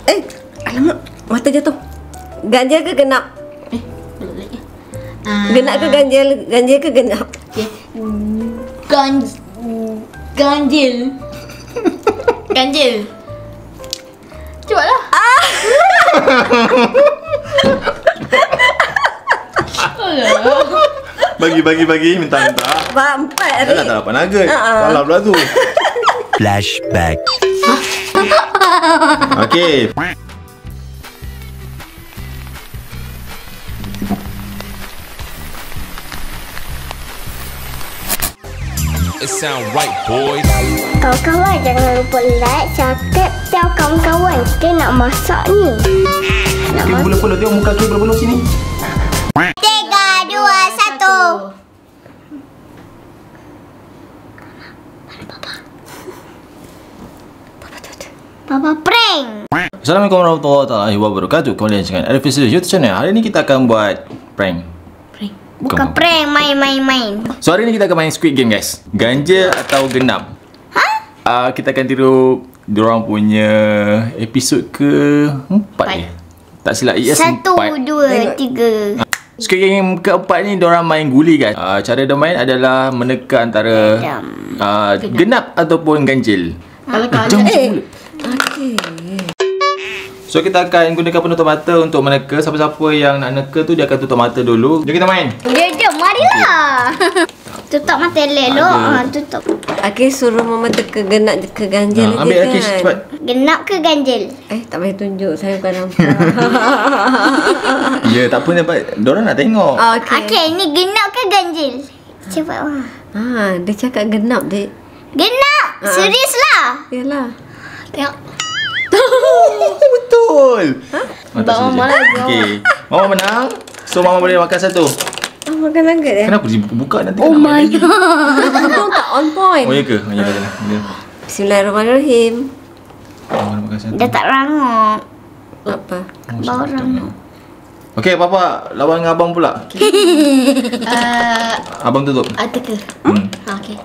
Alamak, mata jatuh. Ganjil ke genap? Genap ke ganjil? Ganjil ke genap? Okay. Ganjil. Ganjil. Cepatlah. Bagi minta. Empat Dah tak dapat nugget. Salah pula tu. Flashback. Okey. It sound right, boys. Kawan-kawan jangan lupa like, subscribe, tell kawan-kawan kita nak masak ni. Nak masak. Bola-bola tengok muka aku bola-bola sini. 3, 2, 1. Papa prank. Assalamualaikum warahmatullahi wabarakatuh. Kembali dengan Arifis YouTube channel. Hari ni kita akan buat prank. Bukan prank, main. So hari ni kita akan main Squid Game, guys. Ganjil atau genap? Kita akan tiru diorang punya episod ke-4 ni. Tak silap, yes, 1, 2, 3. Squid Game keempat ni diorang main guli, guys. Cara dia main adalah meneka antara genap ataupun ganjil. Kalau Okey. So kita akan gunakan penutup mata untuk meneka. Siapa-siapa yang nak neka tu dia akan tutup mata dulu. Jom kita main. Jom, marilah. Tutup mata elok. Tutup. Okey, suruh mama teka genap ke ganjil aja Ambil kan? lagi cepat. Genap ke ganjil? Tak payah tunjuk, saya bukan nampak. Ya, tak apa dapat. Diorang nak tengok. Okey, ni genap ke ganjil? Cepat wah. Dia cakap genap, Dek. Genap. Serius lah. Yalah. tengok. Betul. Untuk Mama lagi. Okey. Mama menang. So Mama boleh makan satu. Makan nugget Kenapa dibuka nanti? Oh my god. Kau tak on point. Oh ya ke? Ya dah. Bismillahirrahmanirrahim. Mama nak makan satu. Dah tak rangup. Apa? Bau rangup. Okey, Papa lawan dengan abang pula. Abang tutup. Teka. Okey.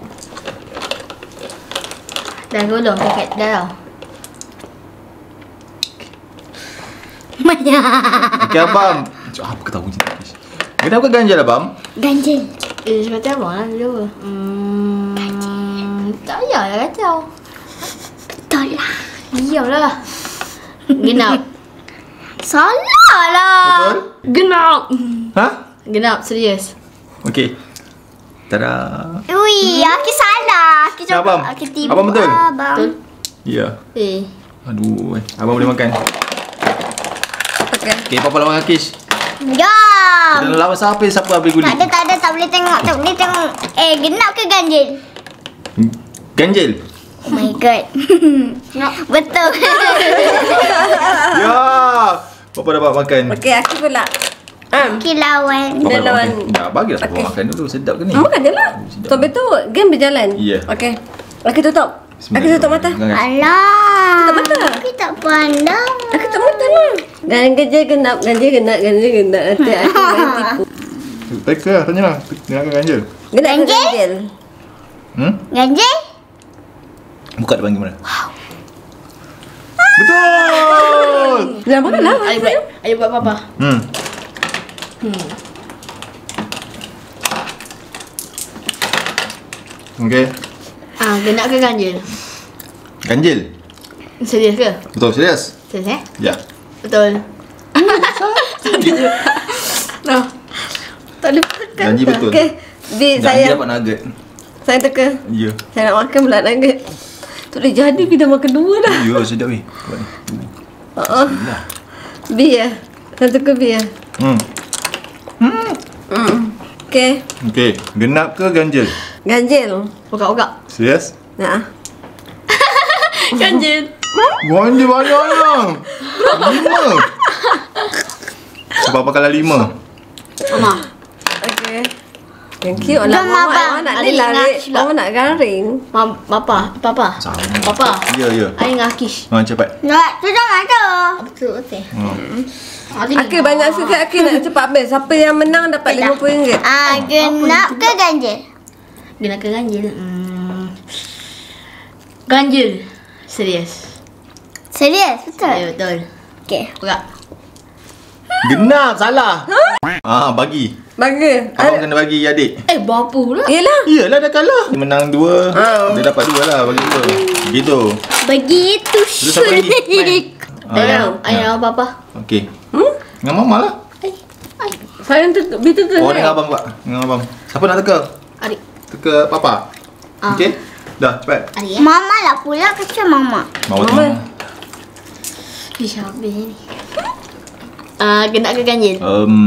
Dah golong dekat dah. Banyak. Okey, abang. Apa ketahu je. Kenapa ganjil, abang? Ganjil. Seperti abang lah dulu. Tak payahlah kacau. Betul lah. Diamlah. Genap. Salah lah. Betul? Genap. Ha? Genap, serius. Okey. Tada. Ui, Aki salah. Aki Ya, abang. Aki tipu. Abang betul? Abang. Betul. Ya. Aduh, abang boleh makan. Okey. Okey, Papa lawan Akish. Jom. Kita lawan siapa habis guli? Tak ada. Tak boleh tengok. Genap ke ganjil? Ganjil. Oh my god. Betul. Ya. Papa dapat makan. Okey, aku pula. Aki lawan. Papa Dia dapat lawan. makan. Dah bagilah Papa makan dulu. Sedap ke ni? Makan je lah. Sampai tu game berjalan. Ya. Okey. Aku tutup. Aku tutup mata. Alah. Tutup mata. Aki tak pandang. Aku tutup mata lah. Ganjil genap. Nanti aku main tipu. Teka lah, tanya lah. Dia nak ganjil. Genap ke ganjil? Ganjil? Buka depan kamera. Betul! Dah makan lah. Ayo buat Papa. Okey. Genap ke ganjil? Ganjil. Serius ke? Betul, serius? Serius Ya. Betul. No. Tak boleh makan. Janji betul. Okey. Bi, Janji saya dapat nugget. Saya teka. Ya. Saya nak makan pula nugget. Tak boleh jadi, Bi dah makan dua dah. Ya, sedap weh. Buat ni. Bismillah. Bi ya. Saya teka Bi ya. Okey. Okey, genap ke ganjil? Ganjil. Buka-buka. Serius? Nah. Ganjil. Ganjil banyak. 5. Sebab apa kalau 5? Mama. Okey. Thank you. Alah, Jom, Mama abang. nak Adik lari. nak silap. Mama nak garing. Papa. Sama. Papa. Ya, ya. Ayo dengan Akish. Cepat. Tak, tutup mata. Betul. Okey, banyak sikit Aki nak cepat habis. Siapa yang menang dapat RM50. Genap ke ganjil? Genap ke ganjil? Ganjil. Serius. Serius? Betul? Ya, betul. Okey. Berat. Genap, salah. Bagi. Bagi. Abang kena bagi adik. Berapa pula? Yelah. Iyalah dah kalah. Dia menang 2. Dia dapat 2 lah, bagi 2. Gitu. Begitu Terus siapa lagi? syuk. Ayah apa-apa. Okey. Dengan mama lah. Sayang tu, betul tu. Oh, dengan abang pula. Dengan abang. Siapa nak teka? Adik. Teka papa. Okey. Dah, cepat. Adik ya. Mama lah pula kata mama. Mama. Ish, habis ni. Genap ke ganjil?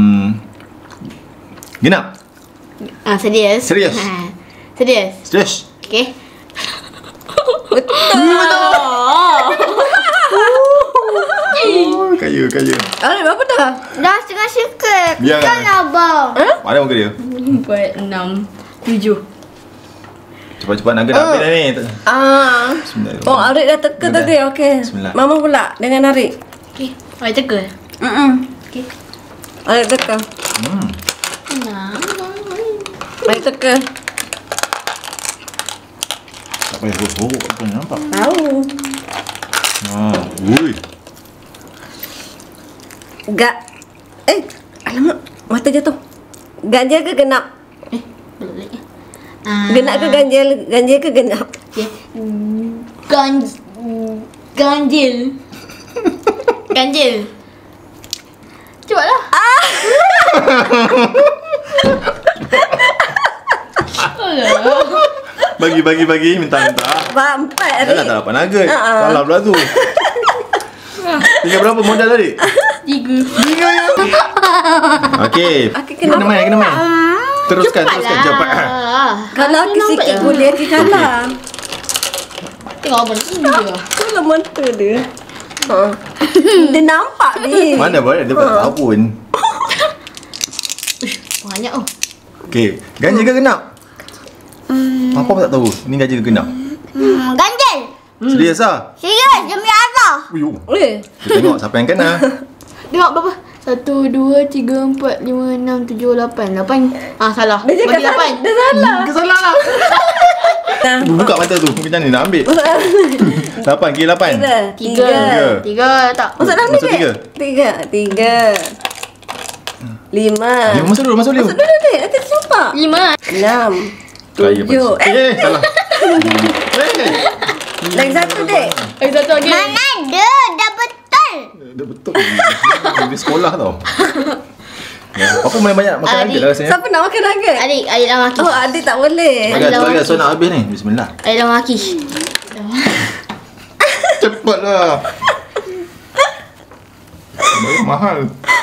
Genap. Serius? Serius. Serius? Serius. Okey. Kaya. Adik berapa dah? Dah setengah sikit. Biar Kan abang. Mana muka dia? 4, 6, 7. Cepat-cepat nak genap dah ni. Bismillahirrahmanirrahim. Oh, Arik dah teka tadi. Okey. Bismillah. Mama pula dengan Arik. Okey. Ayah teka? Okey. Arik teka. Arik teka. Tak payah sorok apa ni, nampak? Tahu. Ui. Alamak. Mata jatuh. Ganjil ke genap? Belum lagi. Genap ke ganjil? Ganjil ke genap? Okay. Ganjil. Ganjil. Cepatlah. Bagi, minta. Empat Dah Arik. tak dapat nugget. Salah pula tu. Tinggal berapa modal tadi? 3. Okey. kenapa? Kena main. Teruskan cepat. Kalau Aki sikit boleh Aki kalah. Tengok apa ni dia. Kalau mata dia. Dia nampak ni. Mana boleh dia tak tahu pun. Banyak oh. Okey, ganjil ke genap? Apa pun tak tahu. Ni ganjil ke genap? Ganjil. Serius ah? Serius demi Allah. Uyuh. Kita Tengok siapa yang kena. Tengok berapa? 1, 2, 3, 4, 5, 6, 7, 8. 8. Salah. Dia cakap Bagi 8. Dia salah. Kesalah lah. Buka mata tu. Macam ni nak ambil. 8, kira 8. 3 tak. Masuk dalam ni Masuk tiga? Tiga. 5. Masuk dulu. Masuk dulu dek. Nanti tersampak. 5. 6. Kaya 7. salah. Lagi satu dek. Lagi satu lagi. Mana ada? Dah betul. Dah betul. Di sekolah tau. Apa main banyak makan Adik. nugget lah rasanya. Siapa nak makan nugget? Adik dah maki. Oh, adik tak boleh. Bagi so nak habis ni. Bismillah. Adik dah maki. Cepatlah. Mahal.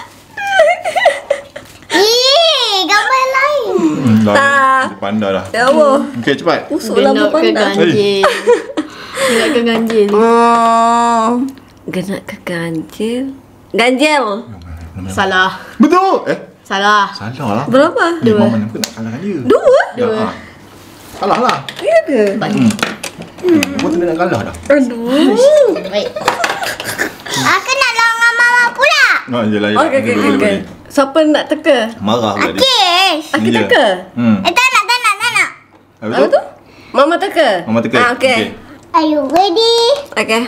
Gambar lain. Tak. Dia pandai dah. Ya Allah. Okey, cepat. Usuk lama Genap ke pandang. ganjil? Genap ke ganjil? Genap ke ganjil? Ganjil. Salah. Betul. Salah. Salah lah. Berapa? Ni mama nak kalahkan dia. 2? Ya. Salah lah. Ya ke? Kau tak nak kalah dah. Aduh. Baik. Aku nak lawan dengan mama pula. Yelah. Okey. Siapa nak teka? Marah pula dia. Kiss. Aki Ya. teka? Tak nak. Apa tu? Mama teka? Mama teka. Okey. Are you ready? Okey.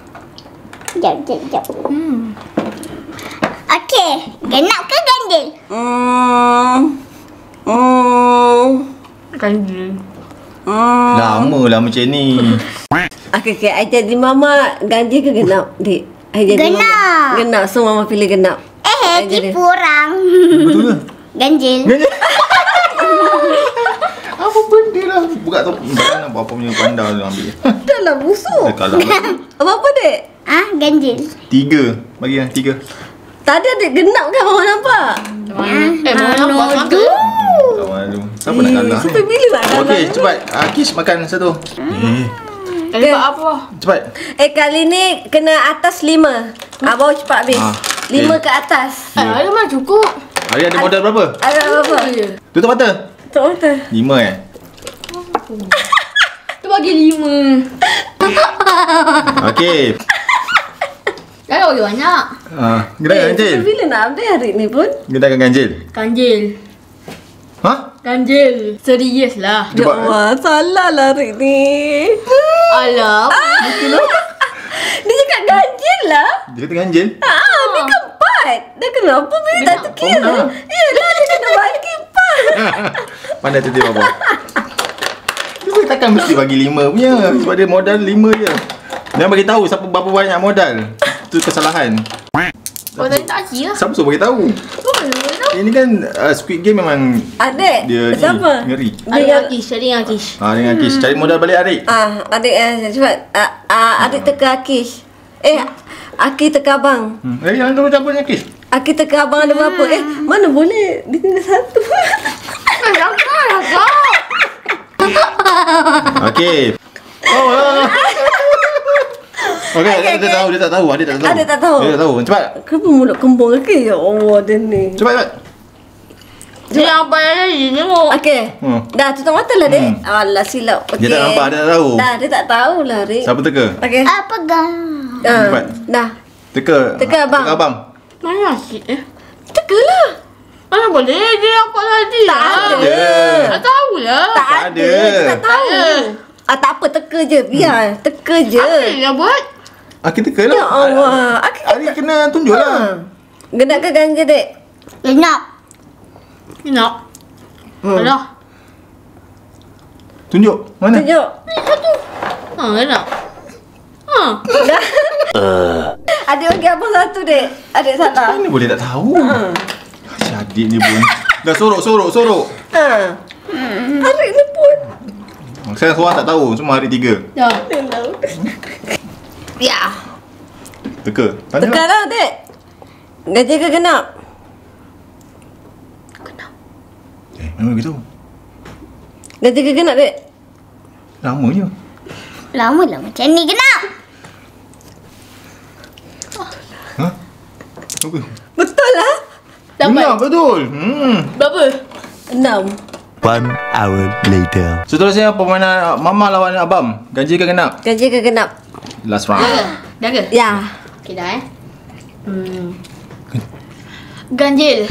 Jap. Okey. Genap ke ganjil? Ganjil. Lama lah macam ni. Okey. I jadi mama ganjil ke genap, Dik? I jadi Genap. Mama. Genap. So mama pilih genap. Tipu orang. Betul ke? Ganjil. Apa benda lah. Buka tu. Jangan apa punya pandai tu ambil. Dah lah busuk. Dia kalah. Apa Dik? Ganjil. 3. Bagi lah 3. Tadi adik genap kan mama nampak? Mama nampak tu. Tak malu. Siapa nak kalah? Sampai bila nak kalah? Okey, cepat. Kiss makan satu. Dapat apa? Cepat. Kali ni kena atas 5. Abang cepat habis. 5 ke atas. Ada mana cukup? Hari ada modal berapa? Ada apa? Tutup mata. Tutup mata. 5 Tu bagi 5. Okey. Jangan bagi banyak. Gedakan ganjil. Sampai bila nak habis hari ni pun? Gedakan ganjil. Ganjil. Ha? Ganjil. Serius lah. Ya Allah, salah lah hari ni. Alah. Dia cakap ganjil lah. Dia kata ganjil. Dia keempat. Dah kenapa bila tak terkira? Yelah, dia kena bagi 4. Pandai tu dia Baba. Dia takkan mesti bagi 5 punya. Sebab dia modal 5 je. Jangan bagi tahu siapa berapa banyak modal. Itu kesalahan. Kau tadi tak kira. Siapa suruh bagi tahu? Ini kan Squid Game memang Adik. dia Siapa? ngeri. Ada Akish, ada yang Akish. Dengan Akish cari modal balik Arik. Adik cepat. Adik teka Akish. Aki teka abang. Yang tu siapa ni Akish? Aki teka abang ada berapa? Mana boleh? Dia kena 1. Okey. Okey, dia tak tahu, dia tak tahu. Adik tak tahu. Adik tak tahu. Dia tak tahu. Cepat. Kenapa mulut kembung lagi? Ya Allah, dia ni. Cepat. Dia apa lagi tengok. Okey. Dah tutup mata lah, Dek. Alah, silap. Dia tak nampak, dia tak tahu. Dah, dia tak tahulah, Dek. Siapa teka? Okey. Pegang. Cepat. Dah. Teka. Teka abang. Teka abang. Mana Akish Teka lah. Mana boleh dia apa tadi? Tak ada. Tak tahulah. Tak ada. Dia tak tahu. Tak apa, teka je. Biar. Teka je. Apa dia buat? Aki teka lah. Ya Allah. Aki Adik kena tunjuk lah. Genap ke ganja, Dek? Genap. Nak. Alah. Tunjuk. Mana? Tunjuk. Nak. Dah. Adik bagi abang 1, Dek. Adik salah. Mana boleh tak tahu? Si adik ni pun. Dah sorok. Adik ni pun. Saya seorang tak tahu. Semua hari 3. Ya. Ya. Teka. Tanya Teka lah. lah, Dek. Gaji ke genap? Mana begitu? Gaji ke genap, Dek? Lama je. Lama lah macam ni genap. Ha? Apa? Betul lah. Benar, betul. Berapa? 6. 1 hour later. Seterusnya permainan Mama lawan Abang. Ganjil ke genap? Gaji ke genap? Last round. Dah ke? Ya. Okay dah Ganjil.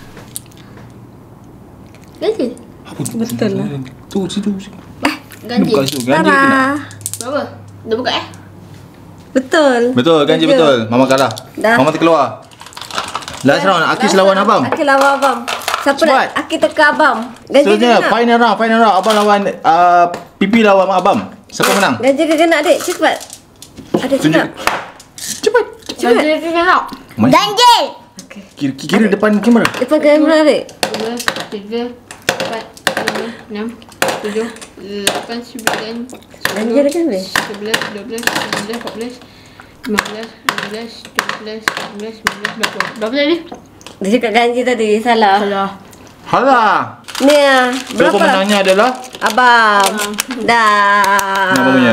Ganjil? Betul lah. Tu, situ. Ganjil. Buka situ. Ganjil ke genap? Sarah. Berapa? Dah buka Betul. Betul, ganjil Ganjil. betul. Mama kalah. Dah. Mama terkeluar. Last round. Akish lawan Abang. Aki lawan abang. Siapa Cepat. nak? Aki teka abang. Gaji ke Seterusnya, genap? final round. Abang lawan Pipi lawan Abang. Siapa menang? Gaji ke genap, Dek? Cepat. Ada Tunjuk. cakap. Cepat. Ganjil ke genap? Ganjil. Kira depan kamera. Depan kamera, Dek. 2, 3, 4, 5, 6, 7, 8, 9, Ganjil kan, Dek? 11, 12, 13, 14, 15, 16, 17, 18, 19, 20. Berapa tadi? Dia cakap ganji tadi. Salah. Salah. Halah. Ni So berapa? pemenangnya adalah Abang. Dah. Nama punya.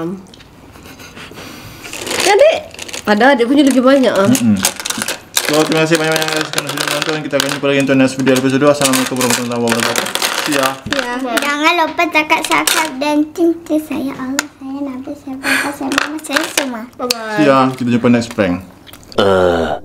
Kan, Dek? Padahal adik punya lagi banyak. So terima kasih banyak-banyak guys kerana sudah menonton. Kita akan jumpa lagi untuk next video episode 2. Assalamualaikum warahmatullahi wabarakatuh. See ya. Ya. Jangan lupa tekan subscribe dan cinta saya Allah, saya Nabi, saya Bapa, saya Mama, saya semua. Bye-bye. See ya. Kita jumpa next prank.